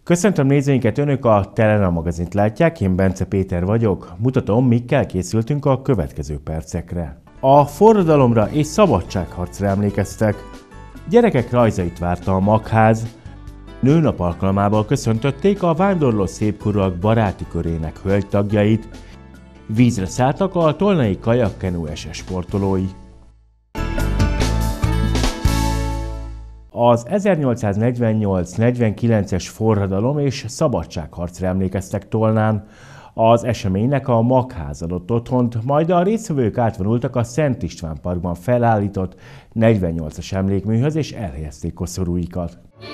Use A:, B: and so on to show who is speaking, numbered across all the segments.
A: Köszöntöm nézőinket, Önök a Telenor magazint látják, én Bence Péter vagyok. Mutatom, mikkel készültünk a következő percekre. A forradalomra és szabadságharcra emlékeztek. Gyerekek rajzait várta a Magház. Nőnap alkalmából köszöntötték a vándorló szépkorúak baráti körének hölgytagjait. Vízre szálltak a tolnai kajakkenu SS sportolói. Az 1848-49-es forradalom és szabadságharcra emlékeztek Tolnán. Az eseménynek a Magház adott otthont, majd a résztvevők átvonultak a Szent István Parkban felállított 48-as emlékműhöz és elhelyezték koszorúikat.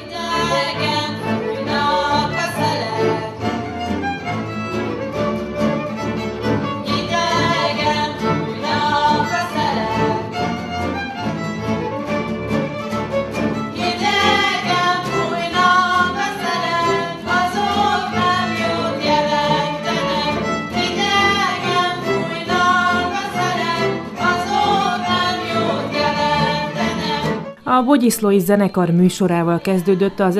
B: A Bogyiszlói zenekar műsorával kezdődött az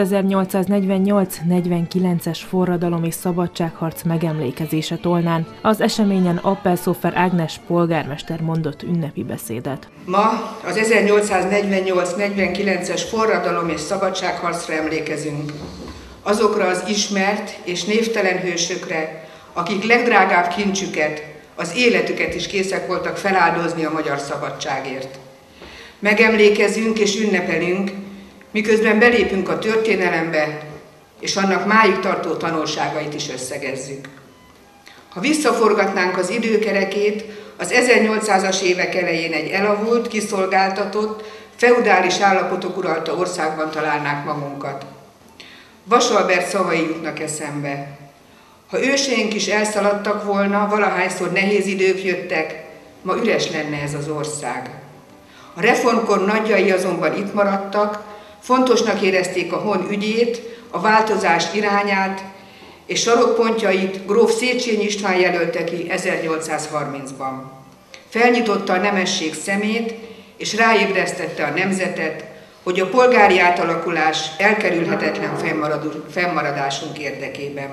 B: 1848-49-es forradalom és szabadságharc megemlékezése Tolnán. Az eseményen Appelszófer Ágnes polgármester mondott ünnepi beszédet.
C: Ma az 1848-49-es forradalom és szabadságharcra emlékezünk. Azokra az ismert és névtelen hősökre, akik legdrágább kincsüket, az életüket is készek voltak feláldozni a magyar szabadságért. Megemlékezünk és ünnepelünk, miközben belépünk a történelembe, és annak máig tartó tanulságait is összegezzük. Ha visszaforgatnánk az időkerekét, az 1800-as évek elején egy elavult, kiszolgáltatott, feudális állapotok uralta országban találnánk magunkat. Vasalbert szavai jutnak eszembe. Ha őseink is elszaladtak volna, valahányszor nehéz idők jöttek, ma üres lenne ez az ország. A reformkor nagyjai azonban itt maradtak, fontosnak érezték a hon ügyét, a változás irányát, és sarokpontjait gróf Széchenyi István jelölte ki 1830-ban. Felnyitotta a nemesség szemét, és ráébresztette a nemzetet, hogy a polgári átalakulás elkerülhetetlen fennmaradásunk érdekében.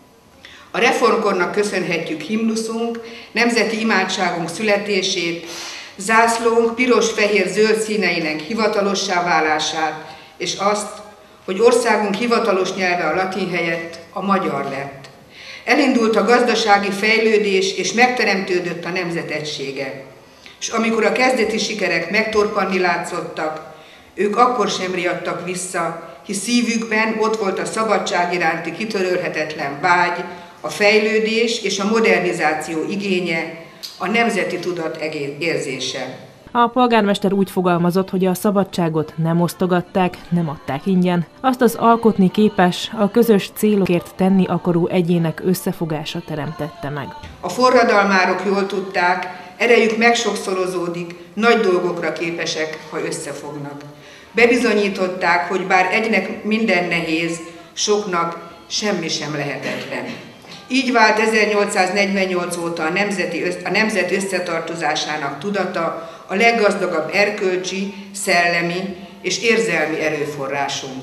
C: A reformkornak köszönhetjük himnuszunk, nemzeti imádságunk születését, zászlónk piros-fehér-zöld színeinek hivatalossá válását, és azt, hogy országunk hivatalos nyelve a latin helyett a magyar lett. Elindult a gazdasági fejlődés, és megteremtődött a nemzet egysége. És amikor a kezdeti sikerek megtorpanni látszottak, ők akkor sem riadtak vissza, hisz szívükben ott volt a szabadság iránti kitörölhetetlen vágy, a fejlődés és a modernizáció igénye, a nemzeti tudat érzése.
B: A polgármester úgy fogalmazott, hogy a szabadságot nem osztogatták, nem adták ingyen. Azt az alkotni képes, a közös célokért tenni akaró egyének összefogása teremtette meg.
C: A forradalmárok jól tudták, erejük megsokszorozódik, nagy dolgokra képesek, ha összefognak. Bebizonyították, hogy bár egynek minden nehéz, soknak semmi sem lehetetlen. Így vált 1848 óta a nemzet összetartozásának tudata a leggazdagabb erkölcsi, szellemi és érzelmi erőforrásunk.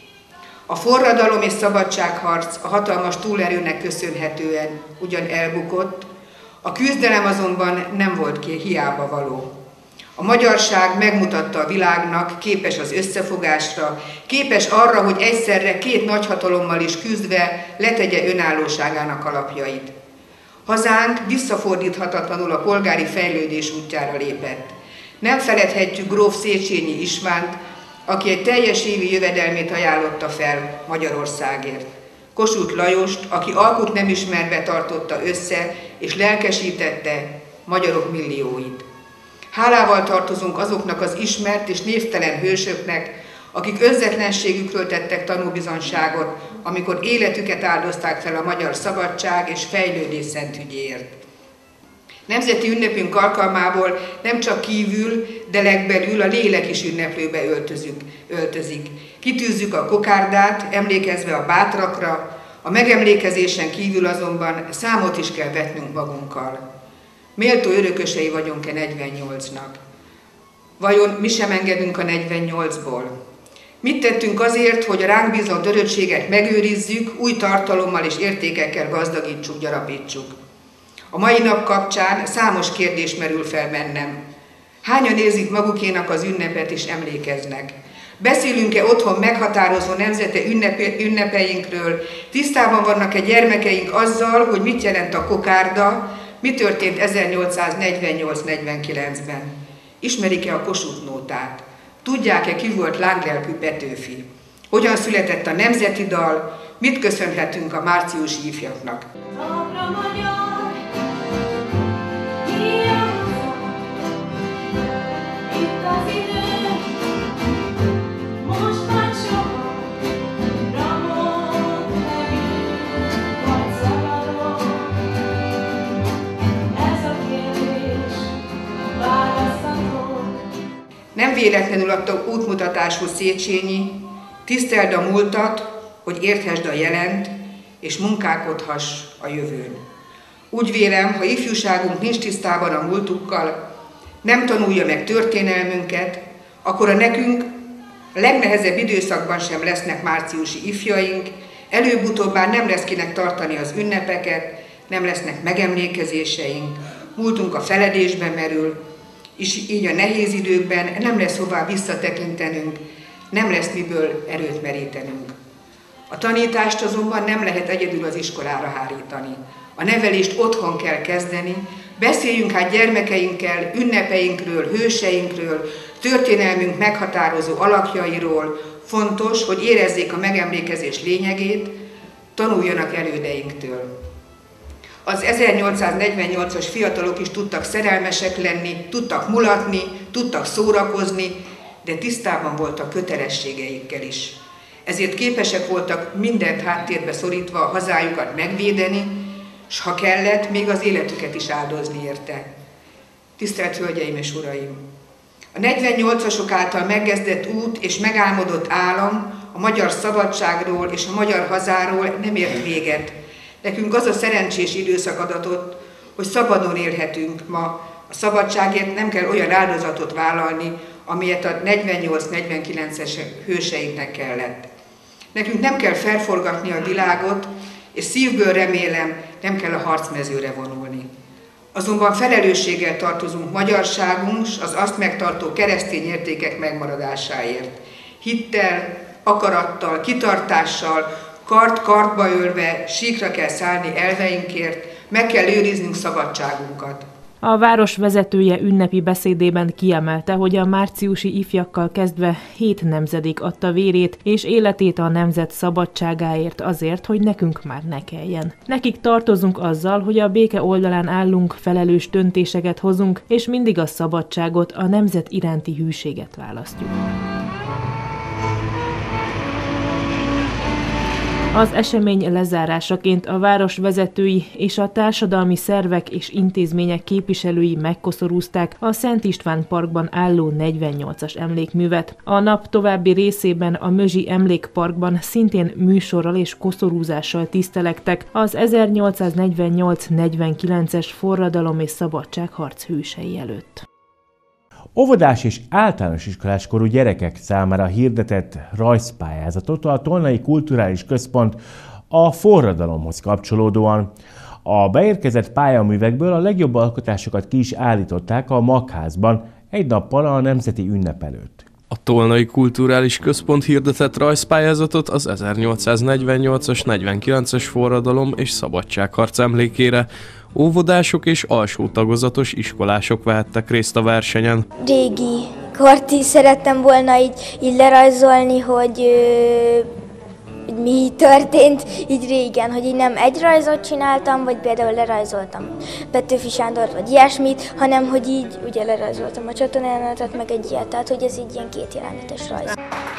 C: A forradalom és szabadságharc a hatalmas túlerőnek köszönhetően ugyan elbukott, a küzdelem azonban nem volt hiába való. A magyarság megmutatta a világnak, képes az összefogásra, képes arra, hogy egyszerre két nagyhatalommal is küzdve letegye önállóságának alapjait. Hazánk visszafordíthatatlanul a polgári fejlődés útjára lépett. Nem feledhetjük gróf Széchenyi Istvánt, aki egy teljes évi jövedelmét ajánlotta fel Magyarországért. Kossuth Lajost, aki alkut nem ismerve tartotta össze és lelkesítette magyarok millióit. Hálával tartozunk azoknak az ismert és névtelen hősöknek, akik önzetlenségükről tettek tanúbizonyságot, amikor életüket áldozták fel a magyar szabadság és fejlődés szent ügyéért. Nemzeti ünnepünk alkalmából nem csak kívül, de legbelül a lélek is ünneplőbe öltözik. Kitűzzük a kokárdát, emlékezve a bátrakra, a megemlékezésen kívül azonban számot is kell vetnünk magunkkal. Méltó örökösei vagyunk-e 48-nak? Vajon mi sem engedünk a 48-ból? Mit tettünk azért, hogy a ránk bízott örökséget megőrizzük, új tartalommal és értékekkel gazdagítsuk, gyarapítsuk. A mai nap kapcsán számos kérdés merül fel bennem. Hányan érzik magukénak az ünnepet és emlékeznek? Beszélünk-e otthon meghatározó nemzeti ünnepeinkről? Tisztában vannak-e gyermekeink azzal, hogy mit jelent a kokárda, mi történt 1848-49-ben? Ismerik-e a Kossuth nótát? Tudják-e, ki volt lánglelkű Petőfi? Hogyan született a nemzeti dal? Mit köszönhetünk a márciusi ifjaknak? Nem véletlenül adta útmutatáshoz Széchenyi, tiszteld a múltat, hogy érthesd a jelent, és munkálkodhass a jövőn. Úgy vélem, ha ifjúságunk nincs tisztában a múltukkal, nem tanulja meg történelmünket, akkor a nekünk a legnehezebb időszakban sem lesznek márciusi ifjaink, előbb-utóbb már nem lesz kinek tartani az ünnepeket, nem lesznek megemlékezéseink, múltunk a feledésbe merül, és így a nehéz időkben nem lesz hová visszatekintenünk, nem lesz miből erőt merítenünk. A tanítást azonban nem lehet egyedül az iskolára hárítani. A nevelést otthon kell kezdeni, beszéljünk hát gyermekeinkkel ünnepeinkről, hőseinkről, történelmünk meghatározó alakjairól. Fontos, hogy érezzék a megemlékezés lényegét, tanuljanak elődeinktől. Az 1848-as fiatalok is tudtak szerelmesek lenni, tudtak mulatni, tudtak szórakozni, de tisztában voltak kötelességeikkel is. Ezért képesek voltak mindent háttérbe szorítva a hazájukat megvédeni, s ha kellett, még az életüket is áldozni érte. Tisztelt Hölgyeim és Uraim! A 48-asok által megkezdett út és megálmodott álom a magyar szabadságról és a magyar hazáról nem ért véget. Nekünk az a szerencsés időszak adatott, hogy szabadon élhetünk ma. A szabadságért nem kell olyan áldozatot vállalni, amilyet a 48-49-es hőseinknek kellett. Nekünk nem kell felforgatni a világot, és szívből remélem, nem kell a harcmezőre vonulni. Azonban felelősséggel tartozunk magyarságunk, az azt megtartó keresztény értékek megmaradásáért. Hittel, akarattal, kitartással, kard-kardba ölve síkra kell szállni elveinkért, meg kell őriznünk szabadságunkat.
B: A város vezetője ünnepi beszédében kiemelte, hogy a márciusi ifjakkal kezdve 7 nemzedék adta vérét és életét a nemzet szabadságáért azért, hogy nekünk már ne kelljen. Nekik tartozunk azzal, hogy a béke oldalán állunk, felelős döntéseket hozunk, és mindig a szabadságot, a nemzet iránti hűséget választjuk. Az esemény lezárásaként a város vezetői és a társadalmi szervek és intézmények képviselői megkoszorúzták a Szent István Parkban álló 48-as emlékművet. A nap további részében a Mözsi Emlékparkban szintén műsorral és koszorúzással tisztelektek az 1848-49-es forradalom és szabadságharc hősei előtt.
A: Óvodás és általános iskolás korú gyerekek számára hirdetett rajzpályázatot a Tolnai Kulturális Központ a forradalomhoz kapcsolódóan. A beérkezett pályaművekből a legjobb alkotásokat ki is állították a Magházban egy nappal a nemzeti ünnep előtt.
D: A Tolnai Kulturális Központ hirdetett rajzpályázatot az 1848-as, 49-es forradalom és szabadságharc emlékére. Óvodások és alsó tagozatos iskolások vehettek részt a versenyen.
E: Régi kort is szerettem volna így lerajzolni, hogy mi történt így régen, hogy így nem egy rajzot csináltam, vagy például lerajzoltam Petőfi Sándort, vagy ilyesmit, hanem hogy így ugye lerajzoltam a csatornáját, meg egy ilyet, tehát hogy ez így ilyen 2 jelenetes rajz.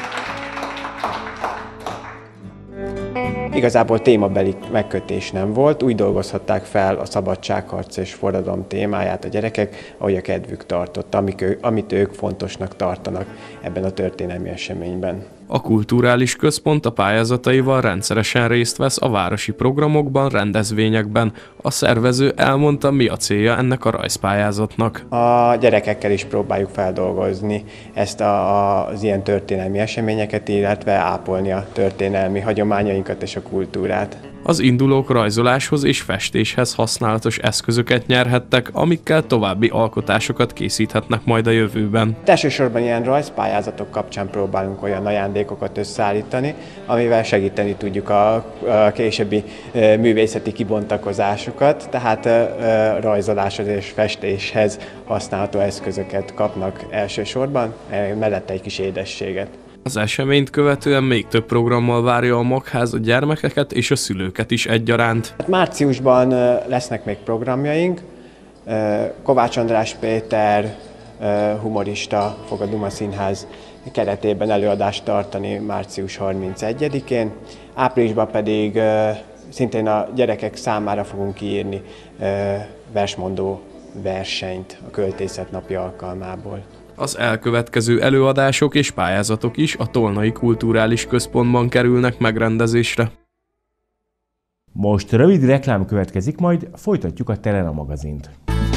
F: Igazából témabeli megkötés nem volt, úgy dolgozhatták fel a szabadságharc és forradalom témáját a gyerekek, ahogy a kedvük tartott, amit ők fontosnak tartanak ebben a történelmi eseményben.
D: A kulturális központ a pályázataival rendszeresen részt vesz a városi programokban, rendezvényekben. A szervező elmondta, mi a célja ennek a rajzpályázatnak.
F: A gyerekekkel is próbáljuk feldolgozni ezt az ilyen történelmi eseményeket, illetve ápolni a történelmi hagyományainkat és a kultúrát.
D: Az indulók rajzoláshoz és festéshez használatos eszközöket nyerhettek, amikkel további alkotásokat készíthetnek majd a jövőben.
F: Elsősorban ilyen rajzpályázatok kapcsán próbálunk olyan ajándékokat összeállítani, amivel segíteni tudjuk a későbbi művészeti kibontakozásokat, tehát rajzoláshoz és festéshez használható eszközöket kapnak elsősorban, mellette egy kis édességet.
D: Az eseményt követően még több programmal várja a Magház a gyermekeket és a szülőket is egyaránt.
F: Márciusban lesznek még programjaink. Kovács András Péter, humorista fog a Duma Színház keretében előadást tartani március 31-én. Áprilisban pedig szintén a gyerekek számára fogunk kiírni versmondó versenyt a Költészet Napja alkalmából.
D: Az elkövetkező előadások és pályázatok is a Tolnai Kulturális Központban kerülnek megrendezésre.
A: Most rövid reklám következik, majd folytatjuk a Telena magazint.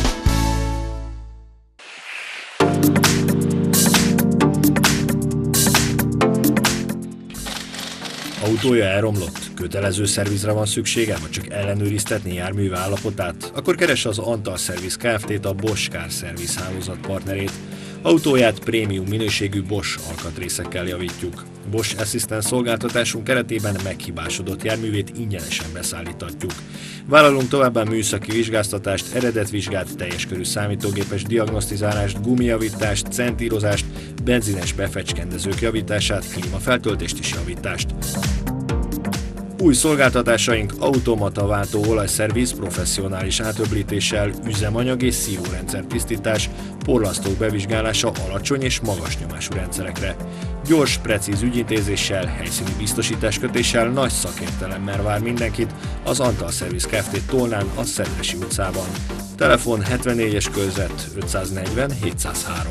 G: Autója elromlott? Kötelező szervizre van szüksége, vagy csak ellenőriztetni járműve állapotát? Akkor keresse az Antal Service Kft-t, a Bosch Car Service hálózat partnerét. Autóját prémium minőségű Bosch alkatrészekkel javítjuk. Bosch Assistant szolgáltatásunk keretében meghibásodott járművét ingyenesen beszállítatjuk. Vállalunk továbbá műszaki vizsgáztatást, eredetvizsgát, teljes körű számítógépes diagnosztizálást, gumijavítást, centírozást, benzines befecskendezők javítását, klímafeltöltést és javítást. Új szolgáltatásaink automata váltó olajszerviz professzionális átöblítéssel, üzemanyag és szívórendszer tisztítás, porlasztók bevizsgálása alacsony és magas nyomású rendszerekre. Gyors, precíz ügyintézéssel, helyszíni biztosításkötéssel, nagy szakértelemmel vár mindenkit az Antal Service Kft. Tolnán, a Szedresi utcában. Telefon 74-es körzet 540 703.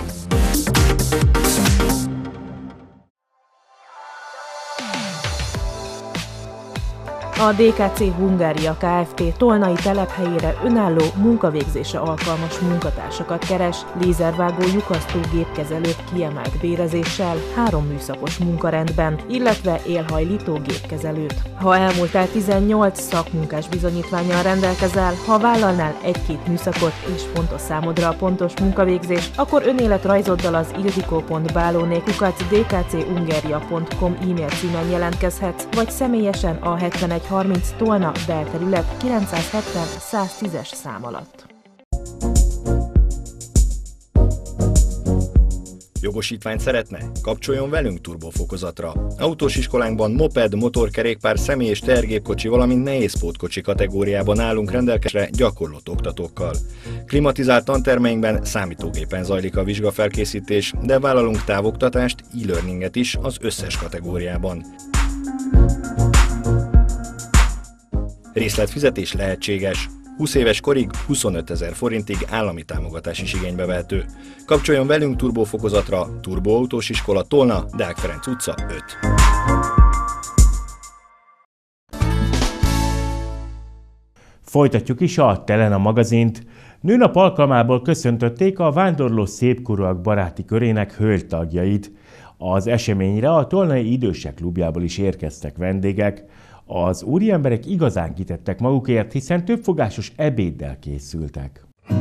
B: A DKC Hungária Kft. Tolnai telephelyére önálló munkavégzésre alkalmas munkatársakat keres, lézervágó lyukasztó gépkezelőt kiemelt bérezéssel, 3 műszakos munkarendben, illetve élhajlító gépkezelőt. Ha elmúltál 18 szakmunkás bizonyítvánnyal rendelkezel, ha vállalnál 1-2 műszakot és fontos számodra a pontos munkavégzés, akkor önéletrajzoddal az ildikó.balóné@dkchungaria.com e-mail címen jelentkezhetsz, vagy személyesen a 7130 Tolna belterület 970 110-es szám alatt.
G: Jogosítványt szeretne? Kapcsoljon velünk turbofokozatra. Autós iskolánkban moped, motorkerékpár, személy- és tehergépkocsi, valamint nehézpótkocsi kategóriában állunk rendelkezésre gyakorlott oktatókkal. Klimatizált tantermeinkben számítógépen zajlik a vizsgafelkészítés, de vállalunk távoktatást, e-learninget is az összes kategóriában. Részletfizetés lehetséges. 20 éves korig 25 000 forintig állami támogatás is igénybe vehető. Kapcsoljon velünk turbofokozatra, Turboautós Iskola Tolna, Deák Ferenc utca 5.
A: Folytatjuk is a Telena magazint. Nőnap alkalmából köszöntötték a vándorló szépkorúak baráti körének hölgytagjait. Az eseményre a Tolnai Idősek Klubjából is érkeztek vendégek. Az úriemberek igazán kitettek magukért, hiszen többfogásos ebéddel készültek.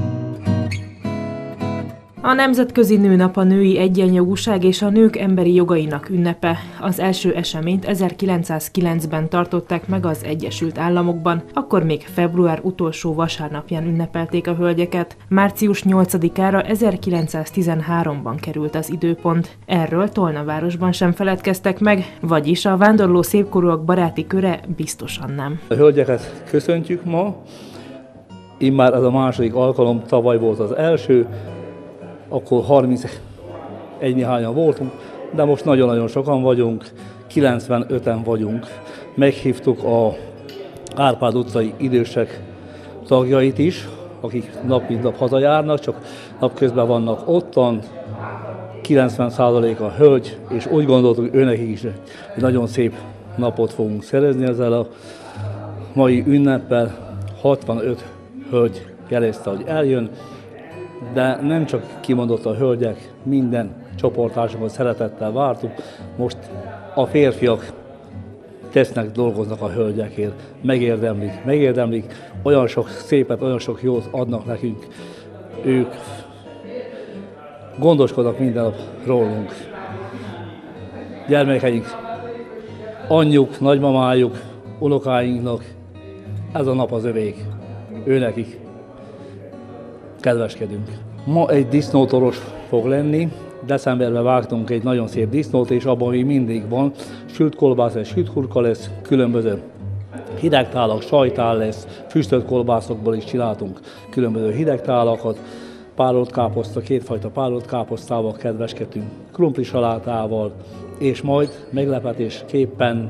B: A Nemzetközi Nőnap a női egyenjogúság és a nők emberi jogainak ünnepe. Az első eseményt 1909-ben tartották meg az Egyesült Államokban, akkor még február utolsó vasárnapján ünnepelték a hölgyeket. Március 8-ára 1913-ban került az időpont. Erről Tolnavárosban sem feledkeztek meg, vagyis a vándorló szépkorúak baráti köre biztosan nem.
H: A hölgyeket köszöntjük ma, immár ez a második alkalom, tavaly volt az első, akkor 31 néhányan voltunk, de most nagyon-nagyon sokan vagyunk, 95-en vagyunk. Meghívtuk a Árpád utcai idősek tagjait is, akik nap mint nap hazajárnak, csak napközben vannak ottan. 90%-a hölgy, és úgy gondoltuk, hogy őnekik is egy nagyon szép napot fogunk szerezni ezzel a mai ünneppel. 65 hölgy jelezte, hogy eljön, de nem csak kimondott a hölgyek, minden csoporttársakat szeretettel vártuk. Most a férfiak dolgoznak a hölgyekért, megérdemlik, olyan sok szépet, olyan sok jót adnak nekünk. Ők gondoskodnak minden nap rólunk. Gyermekeink, anyjuk, nagymamájuk, unokáinknak, ez a nap az övék, őnekik kedveskedünk. Ma egy disznótoros fog lenni, decemberben vágtunk egy nagyon szép disznót, és abban még mindig van sült kolbász és sült hurka lesz, különböző hidegtálak, sajtál lesz, füstölt kolbászokból is csináltunk különböző hidegtálakat, párolt káposzta, kétfajta párolt káposztával kedveskedünk, krumpli salátával, és majd meglepetésképpen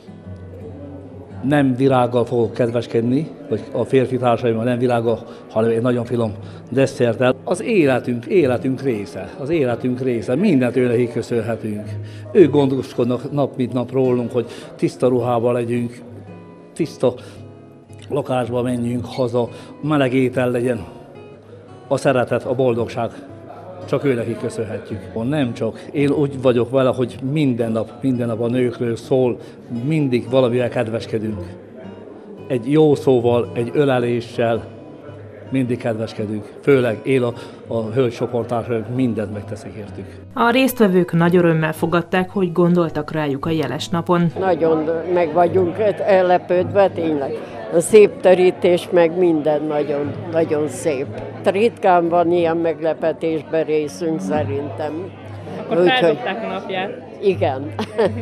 H: nem virággal fogok kedveskedni, vagy a férfi társaimmal nem virággal, hanem egy nagyon finom desszerttel. Az életünk része, mindent őnekik köszönhetünk. Ők gondoskodnak nap mint nap rólunk, hogy tiszta ruhában legyünk, tiszta lakásba menjünk haza, meleg étel legyen, a szeretet, a boldogság. Csak őnekik köszönhetjük. Nem csak. Én úgy vagyok vele, hogy minden nap a nőkről szól, mindig valamivel kedveskedünk. Egy jó szóval, egy öleléssel mindig kedveskedünk. Főleg én a hölgycsoporttársaim mindent megteszek értük.
B: A résztvevők nagy örömmel fogadták, hogy gondoltak rájuk a jeles napon.
I: Nagyon meg vagyunk ellepődve, tényleg. A szép terítés, meg minden nagyon szép. Ritkán van ilyen meglepetésben részünk szerintem.
B: Akkor feldobták a napját.
I: Igen.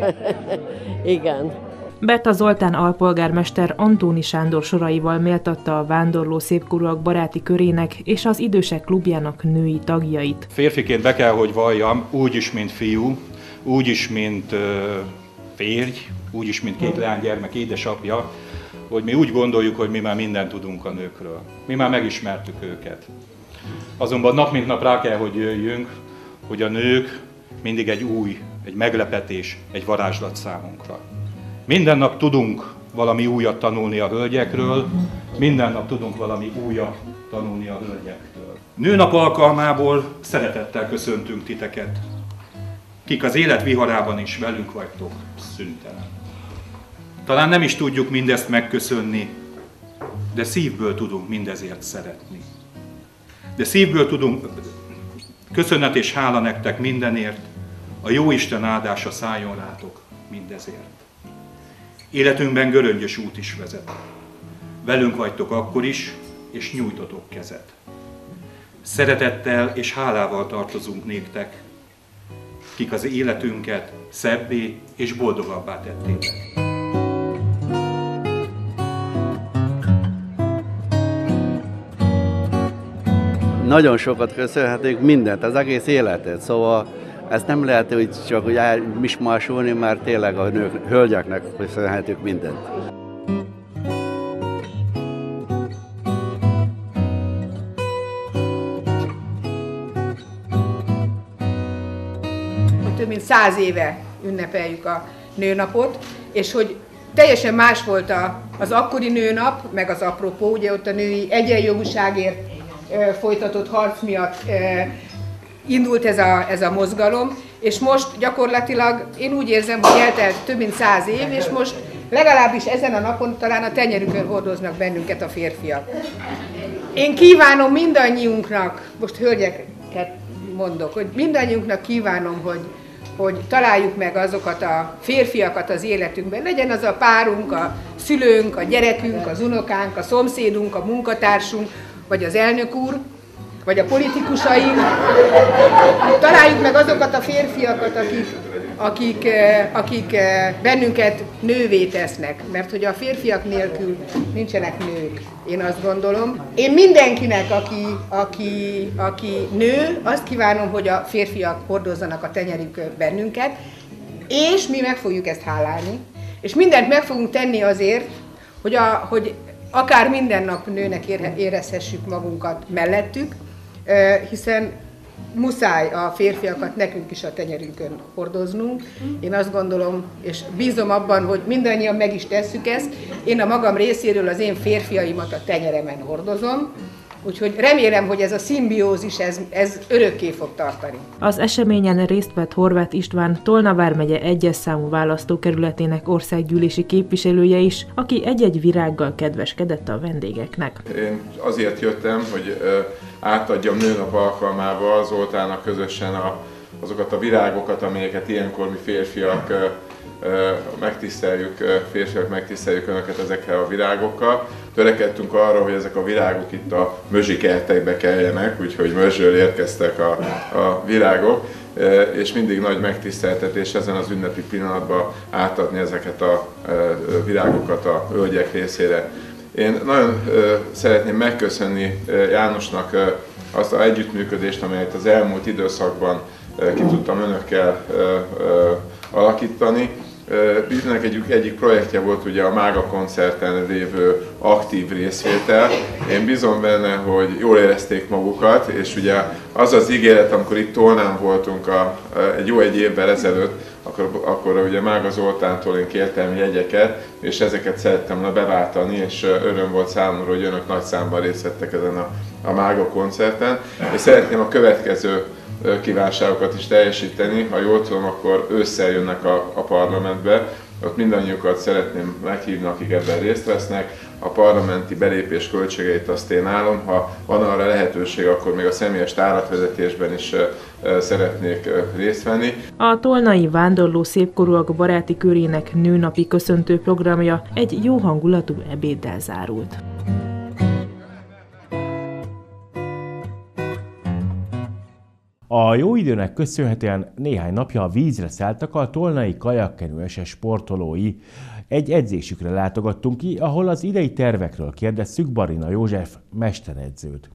I: Igen.
B: Berta Zoltán alpolgármester Antóni Sándor soraival méltatta a Vándorló Szépkorúak baráti körének és az idősek klubjának női tagjait.
J: Férfiként be kell, hogy valljam, úgyis, mint fiú, úgyis, mint férj, úgyis, mint két leánygyermek édesapja, hogy mi úgy gondoljuk, hogy mi már mindent tudunk a nőkről. Mi már megismertük őket. Azonban nap mint nap rá kell, hogy jöjjünk, hogy a nők mindig egy meglepetés, egy varázslat számunkra. Minden nap tudunk valami újat tanulni a hölgyekről, minden nap tudunk valami újat tanulni a hölgyektől. Nőnap alkalmából szeretettel köszöntünk titeket, kik az élet viharában is velünk vagytok szüntelen. Talán nem is tudjuk mindezt megköszönni, de szívből tudunk mindezért szeretni. De szívből tudunk köszönet és hála nektek mindenért, a Jóisten áldása szálljon rátok mindezért. Életünkben göröngyös út is vezet. Velünk vagytok akkor is, és nyújtotok kezet. Szeretettel és hálával tartozunk néktek, kik az életünket szebbé és boldogabbá tettétek.
K: Nagyon sokat köszönhetünk mindent, az egész életet, szóval ezt nem lehet hogy csak úgy mismásolni, mert tényleg a hölgyeknek köszönhetünk mindent.
C: Több mint 100 éve ünnepeljük a nőnapot, és hogy teljesen más volt az akkori nőnap, meg az apropó, ugye ott a női egyenjogúságért folytatott harc miatt indult ez a mozgalom, és most gyakorlatilag én úgy érzem, hogy eltelt több mint 100 év, és most legalábbis ezen a napon talán a tenyerükön hordoznak bennünket a férfiak. Én kívánom mindannyiunknak, most hölgyeket mondok, hogy mindannyiunknak kívánom, hogy találjuk meg azokat a férfiakat az életünkben. Legyen az a párunk, a szülőnk, a gyerekünk, az unokánk, a szomszédunk, a munkatársunk, vagy az elnök úr, vagy a politikusaink. Találjuk meg azokat a férfiakat, akik bennünket nővé tesznek, mert hogy a férfiak nélkül nincsenek nők, én azt gondolom. Én mindenkinek, aki nő, azt kívánom, hogy a férfiak hordozzanak a tenyerükön bennünket, és mi meg fogjuk ezt hálálni, és mindent meg fogunk tenni azért, hogy akár minden nap nőnek érezhessük magunkat mellettük, hiszen muszáj a férfiakat nekünk is a tenyerünkön hordoznunk. Én azt gondolom, és bízom abban, hogy mindannyian meg is tesszük ezt. Én a magam részéről az én férfiaimat a tenyeremen hordozom. Úgyhogy remélem, hogy ez a szimbiózis, ez örökké fog tartani.
B: Az eseményen részt vett Horváth István, Tolna vármegye 1-es számú választókerületének országgyűlési képviselője is, aki egy-egy virággal kedveskedett a vendégeknek.
L: Én azért jöttem, hogy átadjam nőnap alkalmával Zoltának közösen azokat a virágokat, amelyeket ilyenkor mi férfiak megtiszteljük Önöket ezekkel a virágokkal. Törekedtünk arra, hogy ezek a virágok itt a Mözsi kertekbe keljenek, úgyhogy Mözsről érkeztek a virágok, és mindig nagy megtiszteltetés ezen az ünnepi pillanatban átadni ezeket a virágokat a hölgyek részére. Én nagyon szeretném megköszönni Jánosnak azt az együttműködést, amelyet az elmúlt időszakban ki tudtam Önökkel alakítani. Ennek egyik projektje volt ugye a Mága koncerten lévő aktív részvétel. Én bízom benne, hogy jól érezték magukat, és ugye az az ígéret, amikor itt Tolnán voltunk egy évvel ezelőtt, akkor ugye Mága Zoltántól én kértem jegyeket, és ezeket szerettem volna beváltani, és öröm volt számomra, hogy Önök nagy számban részt vettek ezen a Mága koncerten. És szeretném a következő kívánságokat is teljesíteni. Ha jól tudom, akkor ősszel jönnek a parlamentbe. Ott mindannyiukat szeretném meghívni, akik ebben részt vesznek. A parlamenti belépés költségeit azt én állom. Ha van arra lehetőség, akkor még a személyes táratvezetésben is szeretnék részt venni.
B: A tolnai vándorló szépkorúak baráti körének nőnapi köszöntő programja egy jó hangulatú ebéddel zárult.
A: A jó időnek köszönhetően néhány napja a vízre szálltak a tolnai kajakkenőeses sportolói. Egy edzésükre látogattunk ki, ahol az idei tervekről kérdeztük Barina József mesteredzőt.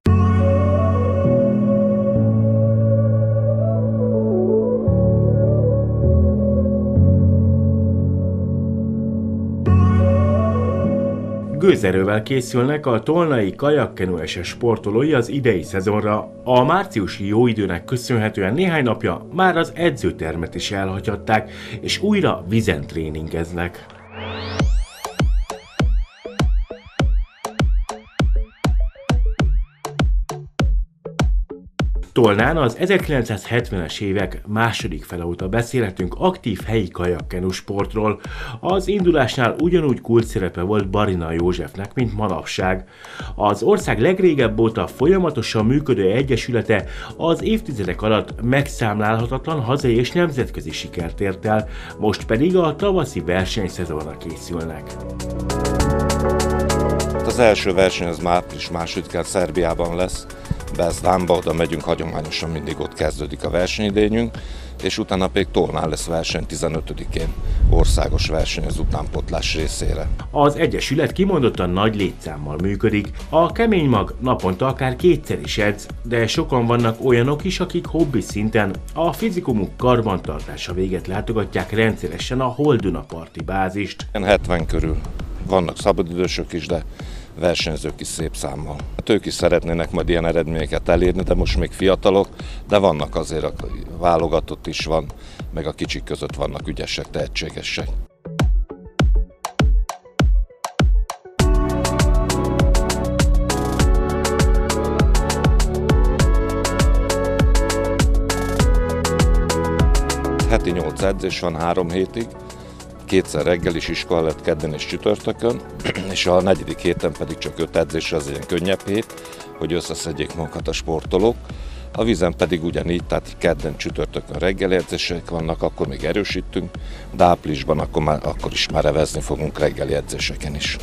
A: Gőzerővel készülnek a tolnai kajakkenőeses sportolói az idei szezonra. A márciusi jó időnek köszönhetően néhány napja már az edzőtermet is elhagyhatták, és újra vízen tréningeznek. Tolnán az 1970-es évek második fele óta beszélhetünk aktív helyi kajakkenu sportról. Az indulásnál ugyanúgy kult szerepe volt Barina Józsefnek, mint manapság. Az ország legrégebb óta folyamatosan működő egyesülete az évtizedek alatt megszámlálhatatlan hazai és nemzetközi sikert ért el, most pedig a tavaszi versenyszezonra készülnek.
M: Az első verseny az már április 2-án Szerbiában lesz. Bezdánba, oda megyünk, hagyományosan mindig ott kezdődik a versenyidényünk, és utána pedig Tolnán lesz verseny 15-én, országos verseny az utánpótlás részére.
A: Az egyesület kimondottan nagy létszámmal működik. A kemény mag naponta akár kétszer is edz, de sokan vannak olyanok is, akik hobbi szinten a fizikumuk karbantartása véget látogatják rendszeresen a Holduna parti bázist.
M: 70 körül vannak szabadidősök is, de versenyzők is szép számmal. Ők is szeretnének majd ilyen eredményeket elérni, de most még fiatalok, de vannak azért, a válogatott is van, meg a kicsik között vannak ügyesek, tehetségesek. Heti 8 edzés van 3 hétig. Kétszer reggel is iskola lett kedden és csütörtökön, és a 4. héten pedig csak 5 edzés, az ilyen könnyebb hét, hogy összeszedjék magukat a sportolók. A vízen pedig ugyanígy, tehát kedden, csütörtökön reggeli edzések vannak, akkor még erősítünk, de áprilisban akkor is már evezni fogunk reggeli edzéseken is.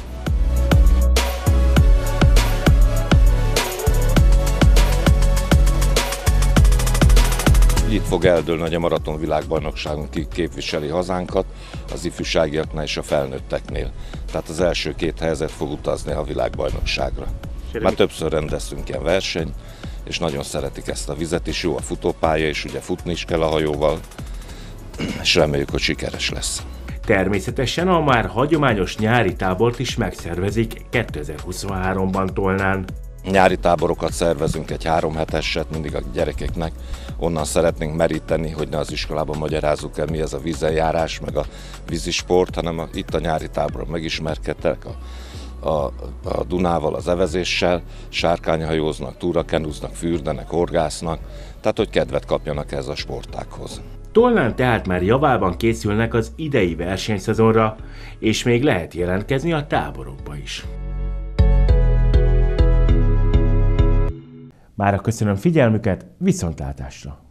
M: Itt fog eldőlni, hogy a maraton világbajnokságon ki képviseli hazánkat, az ifjúságiaknál és a felnőtteknél. Tehát az első 2 helyzet fog utazni a világbajnokságra. Már többször rendeztünk ilyen versenyt, és nagyon szeretik ezt a vizet is, jó a futópálya, és ugye futni is kell a hajóval, és reméljük, hogy sikeres lesz.
A: Természetesen a már hagyományos nyári tábort is megszervezik 2023-ban Tolnán.
M: Nyári táborokat szervezünk, egy 3 heteset mindig a gyerekeknek. Onnan szeretnénk meríteni, hogy ne az iskolában magyarázzuk el, mi ez a vízenjárás, meg a vízisport, hanem itt a nyári táboron megismerkedtek a Dunával, az evezéssel, sárkányhajóznak, túrakenuznak, fürdenek, horgásznak, tehát hogy kedvet kapjanak ez a sportághoz.
A: Tolnán tehát már javában készülnek az idei versenyszezonra, és még lehet jelentkezni a táborokba is. Mára köszönöm figyelmüket, viszontlátásra!